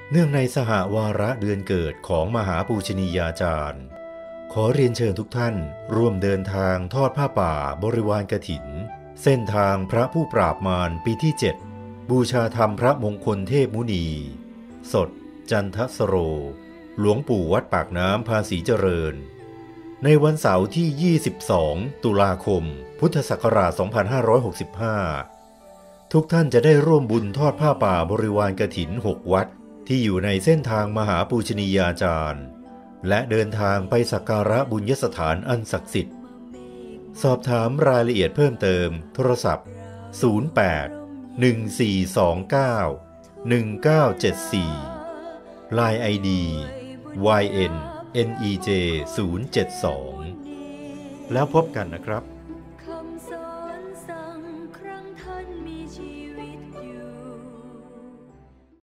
เนื่องในสหวาระเดือนเกิดของมหาปูชนียาจารย์ขอเรียนเชิญทุกท่านร่วมเดินทางทอดผ้าป่าบริวารกฐินเส้นทางพระผู้ปราบมารปีที่7บูชาธรรมพระมงคลเทพมุนีสดจันทสโรหลวงปู่วัดปากน้ำภาษีเจริญในวันเสาร์ที่22ตุลาคมพุทธศักราช2565ทุกท่านจะได้ร่วมบุญทอดผ้าป่าบริวารกฐิน6วัดที่อยู่ในเส้นทางมหาปูชนียาจารย์และเดินทางไปสักการะบุญยสถานอันศักดิ์สิทธิ์สอบถามรายละเอียดเพิ่มเติมโทรศัพท์08 1429 1974 Line ID YNNEJ 072แล้วพบกันนะครับ